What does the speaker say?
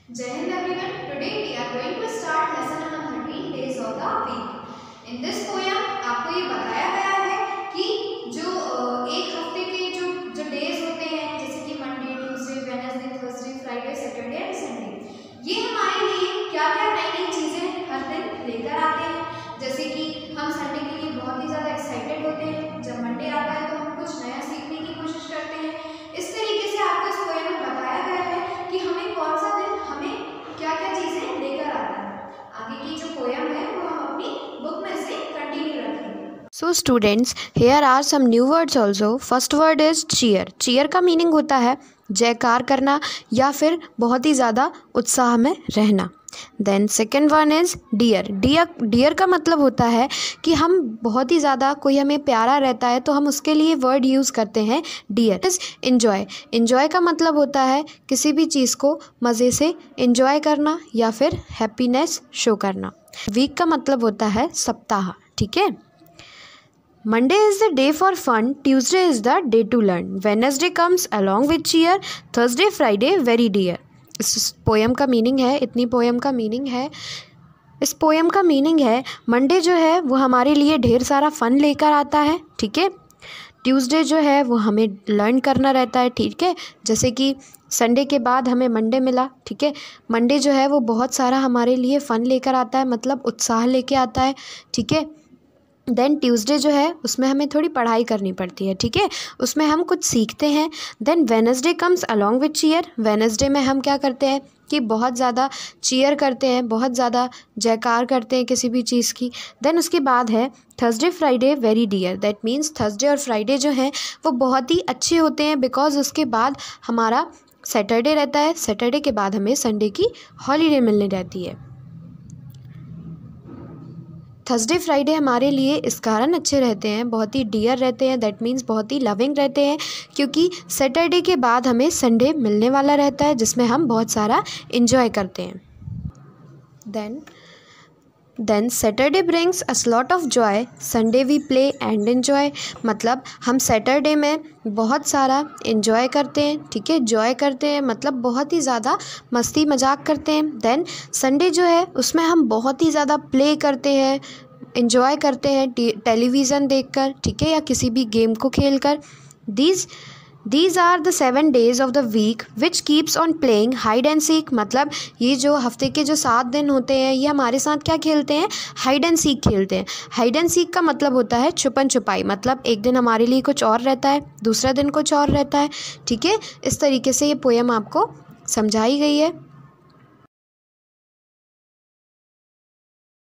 Jai Hind everyone. Today we are going to start lesson number 13 days of the week. In this poem आपको ये बताया गया है कि जो एक हफ्ते के जो डेज होते हैं जैसे कि Monday, Tuesday, Wednesday, Thursday, Friday, Saturday and Sunday, ये हमारे लिए क्या क्या नई नई चीज़ें हर दिन लेकर आते हैं। जैसे कि हम संडे के लिए बहुत ही ज़्यादा एक्साइटेड होते हैं, जब मंडे आता है तो हम कुछ नया सीखने की कोशिश करते हैं। इस तरीके से आपको इस पोएम में बताया गया है कि हमें कौन सा दिन हमें क्या क्या चीज़ें लेकर आता है। आगे की जो पोएम है वो हम अपनी बुक में से कंटिन्यू रखेंगे। So students, here are some new words also. First word is cheer. cheer का मीनिंग होता है जयकार करना या फिर बहुत ही ज़्यादा उत्साह में रहना। Then second one is dear. डियर का मतलब होता है कि हम बहुत ही ज़्यादा कोई हमें प्यारा रहता है तो हम उसके लिए वर्ड यूज़ करते हैं डियर। Is enjoy. इन्जॉय का मतलब होता है किसी भी चीज़ को मज़े से इन्जॉय करना या फिर हैप्पीनेस शो करना। वीक का मतलब होता है सप्ताह। ठीक है। Monday is the day for fun, Tuesday is the day to learn, Wednesday comes along with cheer, Thursday, Friday very dear। इस पोएम का मीनिंग है, इतनी पोएम का मीनिंग है। इस पोएम का मीनिंग है मंडे जो है वो हमारे लिए ढेर सारा फ़न लेकर आता है। ठीक है। ट्यूसडे जो है वो हमें लर्न करना रहता है। ठीक है। जैसे कि संडे के बाद हमें मंडे मिला। ठीक है। मंडे जो है वो बहुत सारा हमारे लिए फ़न लेकर आता है, मतलब उत्साह लेके आता है। ठीक है। देन ट्यूसडे जो है उसमें हमें थोड़ी पढ़ाई करनी पड़ती है। ठीक है। उसमें हम कुछ सीखते हैं। Then Wednesday comes along with cheer. Wednesday में हम क्या करते हैं कि बहुत ज़्यादा चीयर करते हैं, बहुत ज़्यादा जयकार करते हैं किसी भी चीज़ की। देन उसके बाद है Thursday Friday very dear. That means Thursday और फ्राइडे जो हैं वो बहुत ही अच्छे होते हैं बिकॉज उसके बाद हमारा सैटरडे रहता है। सैटरडे के बाद हमें संडे की हॉलीडे मिलने रहती है। थर्सडे फ्राइडे हमारे लिए इस कारण अच्छे रहते हैं, बहुत ही डियर रहते हैं। दैट मीन्स बहुत ही लविंग रहते हैं क्योंकि सैटरडे के बाद हमें संडे मिलने वाला रहता है जिसमें हम बहुत सारा इन्जॉय करते हैं। Then Saturday brings us lot of joy, Sunday we play and enjoy. मतलब हम सैटरडे में बहुत सारा इन्जॉय करते हैं। ठीक है। जॉय करते हैं मतलब बहुत ही ज़्यादा मस्ती मजाक करते हैं। देन संडे जो है उसमें हम बहुत ही ज़्यादा प्ले करते हैं, इन्जॉय करते हैं टेलीविज़न देखकर। ठीक है। या किसी भी गेम को खेलकर। These are the 7 days of the week which keeps on playing hide and seek। मतलब ये जो हफ्ते के जो 7 दिन होते हैं ये हमारे साथ क्या खेलते हैं, हाइड एंड सीक खेलते हैं। हाइड एंड सीक का मतलब होता है छुपन छुपाई। मतलब एक दिन हमारे लिए कुछ और रहता है, दूसरा दिन कुछ और रहता है। ठीक है। इस तरीके से ये पोएम आपको समझाई गई है।